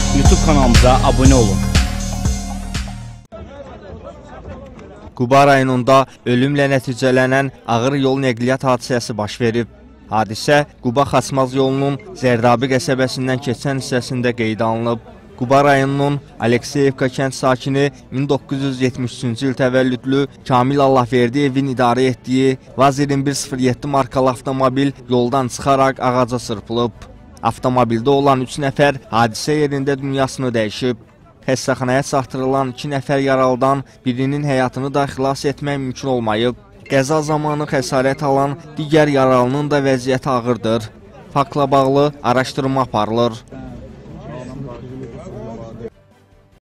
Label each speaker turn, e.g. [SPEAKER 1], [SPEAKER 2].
[SPEAKER 1] YouTube kanalımıza abone olun.
[SPEAKER 2] Quba rayonunda ölümlə nəticələnən ağır yol nəqliyyat hadisəsi baş verib. Hadisə Quba Xaçmaz yolunun Zərdabi qəsəbəsindən keçən hissəsində qeydə alınıb. Quba rayonunun Alekseyevka kənd sakini 1973-cü il təvəllüdlü Kamil Allahverdiyevin idarə etdiyi VAZ 2107 markalı avtomobil yoldan çıxaraq ağaca çırpılıb. Avtomobildə olan 3 nəfər hadisə yerində dünyasını dəyişib. Xəstəxanaya çatdırılan 2 nəfər yaralıdan birinin həyatını da xilas etmək mümkün olmayıb. Qəza zamanı xəsarət alan digər yaralının da vəziyyəti ağırdır. Faktla bağlı araşdırma aparılır.